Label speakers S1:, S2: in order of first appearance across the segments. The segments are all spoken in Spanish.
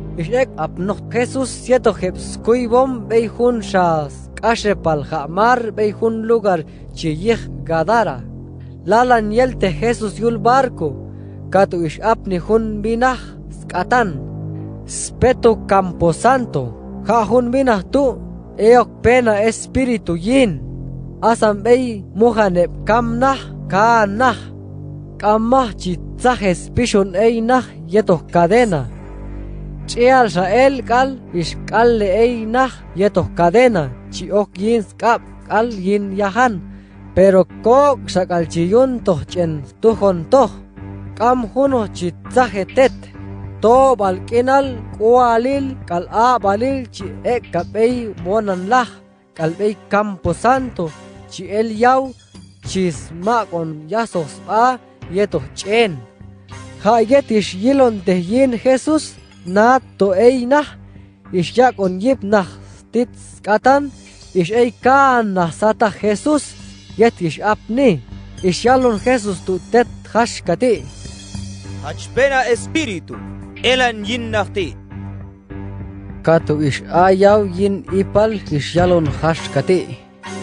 S1: Ishek apnoh Jesús sieto jebskuibom beijun shas kashepal jamar beijun lugar chiyih Gadara. Lalan yelte Jesús yul barco, katu ish apni hun binah skatan. Speto Camposanto, ha hun binah tu, eok pena espiritu yin. Asam bey muhaneb kamnah kanah. Kamah chitzajes pishon einah yeto cadena. Chial Shael kal ish kalle einah yeto cadena. Chiok yin skap kal yin yahan. Pero kok sakal chiyun toh chen tuhon toh. Kam huno chitzajetet. To balkinal kualil kal a balil chi ek kapey monan lah. Kalbey Camposanto chi el yaw chisma con yasos a yeto chen. Ha yetish yilon te yin Jesús na to einah ish ya con yipnah stitz katan ish ei kan na sata Jesús yetish apni ish yalon Jesús tu tet hashkati.
S2: Hachpena espíritu elan yin nachti.
S1: Katu ish ayaw yin ipal ish yalon hashkati.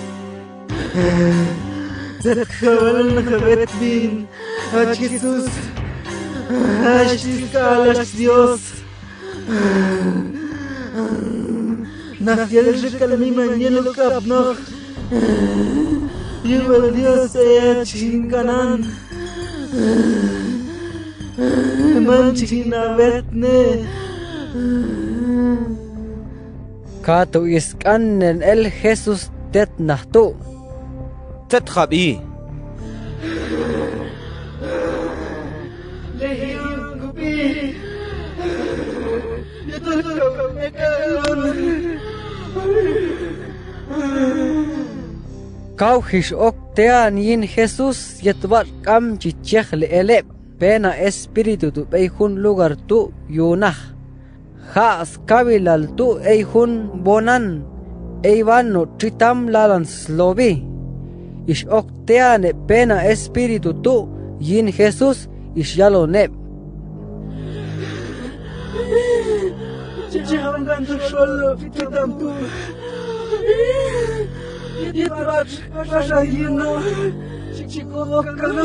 S3: Zakhabal nakabet bin Hach Jesús Hach Dios Nafiel shikal mi mañelo kapnoch Yuval Dios aya chinkanan Manchina betne
S1: Katu iskannen el Jesús tet nahtu.
S2: Tetchabi.
S1: Kauhish oktean yin Jesús yetbat kam chichech le elep pena espíritu tu beijun lugar tu yunah. Has kabilal tu eijun bonan eivan no tritam lalan slobi. Ish okteane pena espíritu tu yin Jesús ish yaloneb.
S3: Chichahangan tu solo fitam tu Yitrat Rashayino Chichikolokalo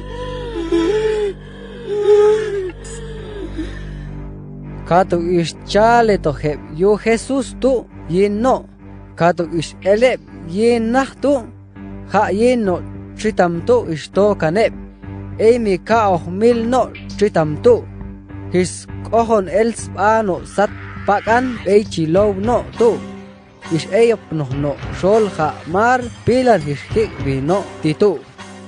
S1: Katu ish chale toheb yu Jesús tu yin no. Katu ish eleb yin nah tu. Ha yin no tritam tu ish to kaneb. Eimi kaoh mil no tritam tu. His kohon els ano sat pakan eichi low no tu. Ish eyop no shol ha mar pilan ish hikbi no titu.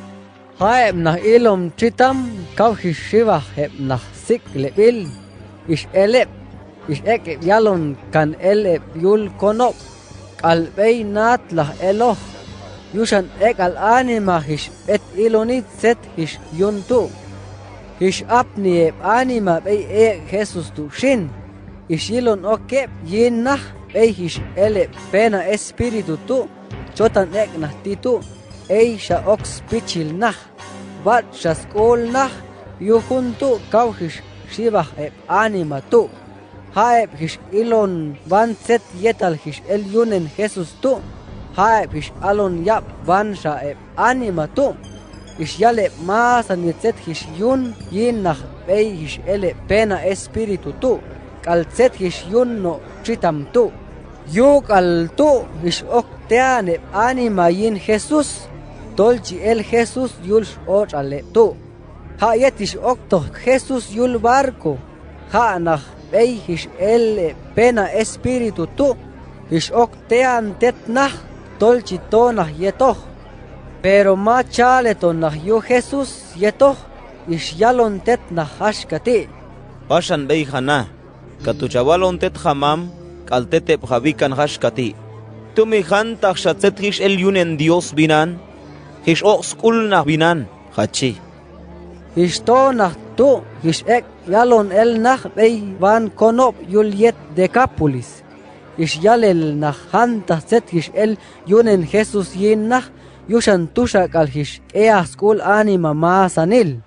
S1: Haeb nah ilom tritam kau hish shiva heb nah sik lebil. Ish elep ish ek yalon kan elep yul konop. Kalbey nat lah eloh. Yushan ek al anima hish et ilonit set hish yuntu. Hish apni eb anima bey e Jesús tu shin. Ish ilon okep yin nah bey hish ele pena espíritu tu. Chotan ek nah titu. Ey sha ox pichil nah. Bat sha skol nah. Yuhuntu kau hish shibah eb anima tu. Haeb hish ilon van set yetal hish el yunen Jesús tu. Haeb hish alon yap van sha eb anima tu. Ish yale mas anitzet hish yun yin nah bey hish ele pena espíritu tu. Kal set hish yun no tritam tu. Yuk al tu hish oktean eb anima yin Jesús. Tolchi el Jesús yul och ale tu. Ha yetish okto Jesús yul barco. Ha nah bey hish el pena espíritu tu. Hish oktean tet nah tolchi to nah yetoh. Pero ma chale to nah yu Jesús yetoh. Ish yalon tet nah hashkati.
S2: Pashan bey hana. Katuchawalon tet hamam. Kaltete pjavikan hashkati. Tumi han takshatzet hish el yunen Dios binan. Hish oskul nah binan. Hachi.
S1: Hish to nah tu. Hish ek yalon el nah bey van konop yuliet Decapolis. Ish yalel nah hanta set hish el yunen Jesús yin nah. Yushan tusha kal hish ea skul anima masanil.